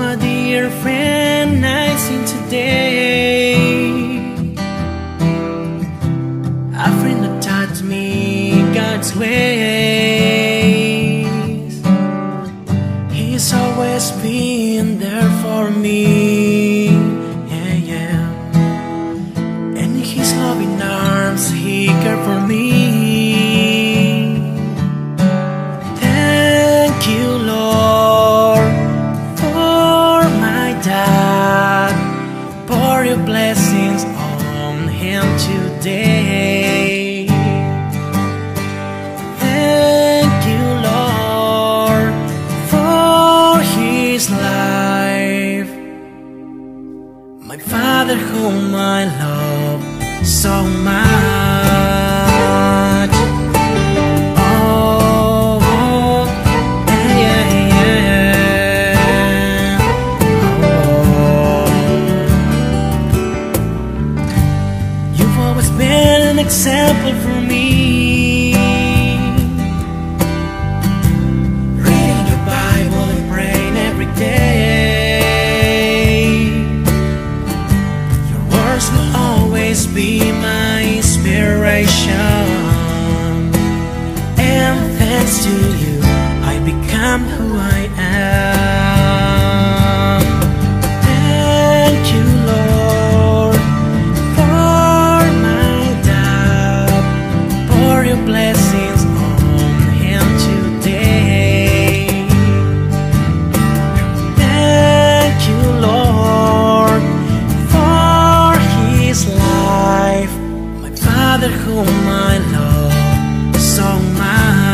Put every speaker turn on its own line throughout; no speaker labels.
a dear friend I sing today, a friend that taught me God's ways. He's always been there for me, yeah, yeah. And in His loving arms He cared for me. Thank you, Lord, for my dad. Pour your blessings on him today. Thank you, Lord, for his life. My father whom I love so much. Oh, yeah, yeah. Oh. You've always been an example for me, reading your Bible and praying every day. Your words will always be my inspiration, and thanks to you I become who I am. Thank you, Lord, for my dad. Pour your blessings on him today. Thank you, Lord, for his life. My father whom I love so much.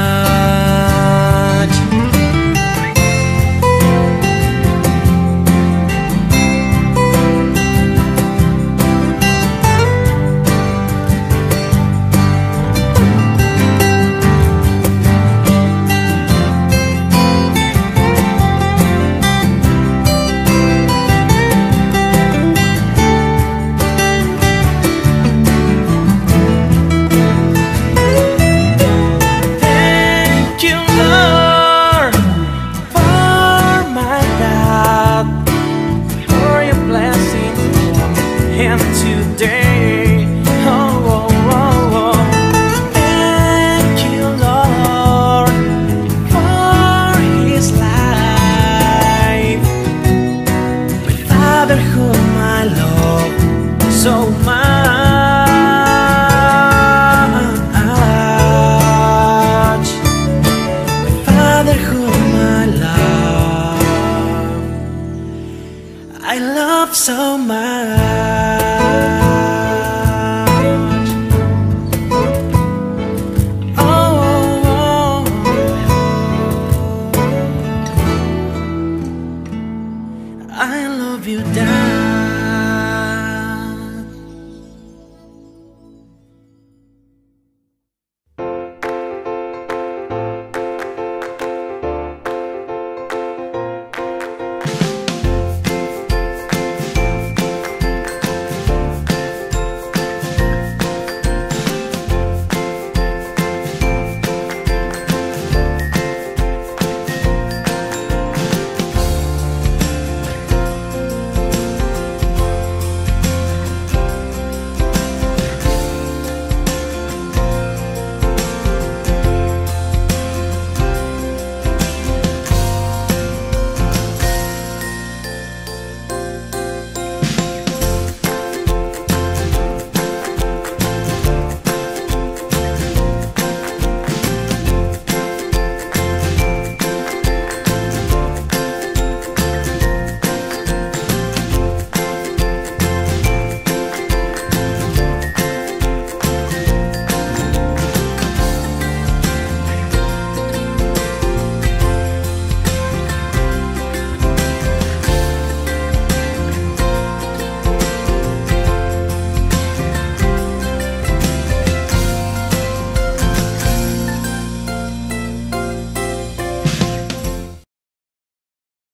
Him today. Oh, oh, oh, oh. Thank you, Lord, for his life. My father whom I love so much. My father whom I love so much. I love you, Dad.